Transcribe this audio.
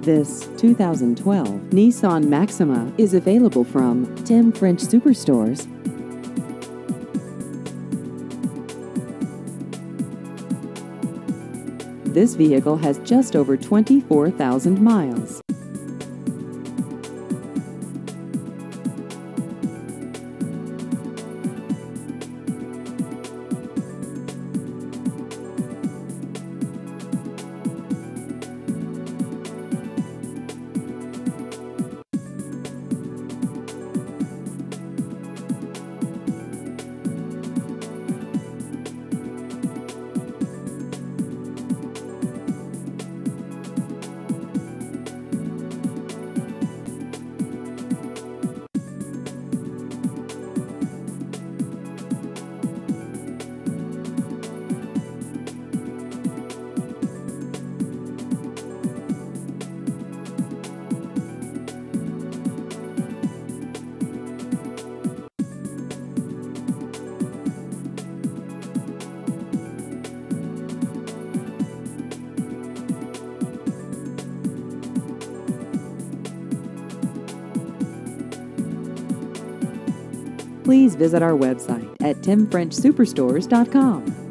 This 2012 Nissan Maxima is available from Tim French Superstores. This vehicle has just over 24,000 miles. Please visit our website at timfrenchsuperstores.com.